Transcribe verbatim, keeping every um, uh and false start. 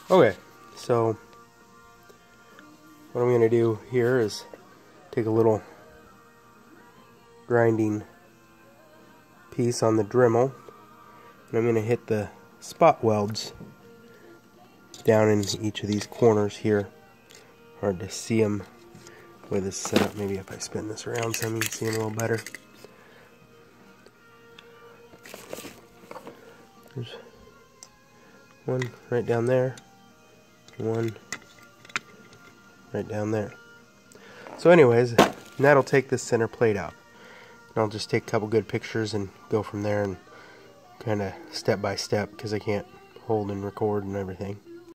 Okay, so what I'm going to do here is take a little grinding piece on the Dremel, and I'm going to hit the spot welds down in each of these corners here. Hard to see them with this setup. Maybe if I spin this around some you can see them a little better. There's one right down there, one right down there. So anyways, that'll take this center plate out. And I'll just take a couple good pictures and go from there and kind of step by step because I can't hold and record and everything.